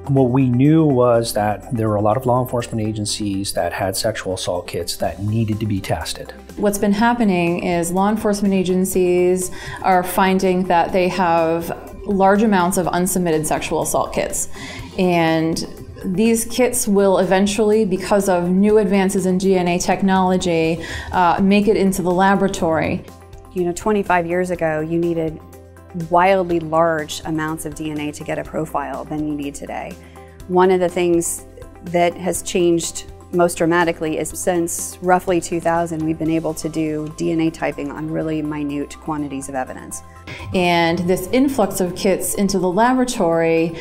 What we knew was that there were a lot of law enforcement agencies that had sexual assault kits that needed to be tested. What's been happening is law enforcement agencies are finding that they have large amounts of unsubmitted sexual assault kits. And these kits will eventually, because of new advances in DNA technology, make it into the laboratory. 25 years ago, you needed wildly large amounts of DNA to get a profile than you need today. One of the things that has changed most dramatically is since roughly 2000, we've been able to do DNA typing on really minute quantities of evidence. And this influx of kits into the laboratory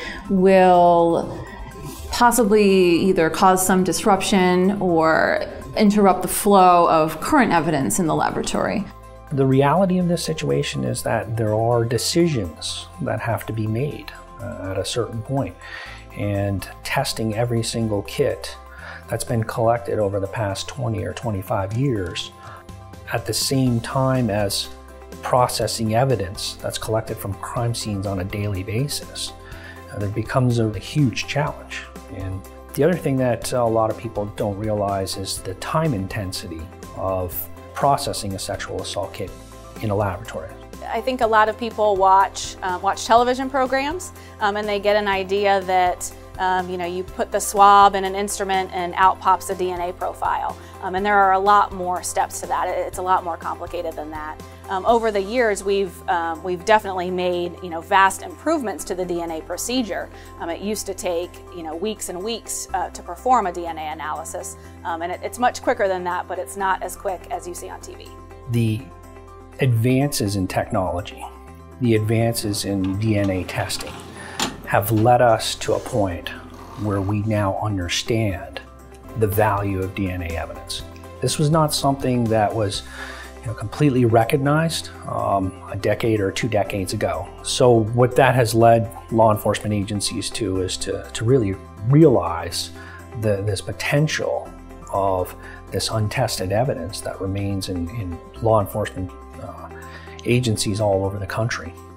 will possibly either cause some disruption or interrupt the flow of current evidence in the laboratory. The reality of this situation is that there are decisions that have to be made at a certain point. And testing every single kit that's been collected over the past 20 or 25 years at the same time as processing evidence that's collected from crime scenes on a daily basis, there becomes a huge challenge. And the other thing that a lot of people don't realize is the time intensity of processing a sexual assault kit in a laboratory. I think a lot of people watch television programs and they get an idea that you put the swab in an instrument and out pops a DNA profile. And there are a lot more steps to that. It's a lot more complicated than that. Over the years, we've definitely made vast improvements to the DNA procedure. It used to take weeks and weeks to perform a DNA analysis, and it's much quicker than that, but it's not as quick as you see on TV. The advances in technology, the advances in DNA testing, have led us to a point where we now understand the value of DNA evidence. This was not something that was completely recognized a decade or 2 decades ago. So what that has led law enforcement agencies to is to really realize this potential of this untested evidence that remains in law enforcement agencies all over the country.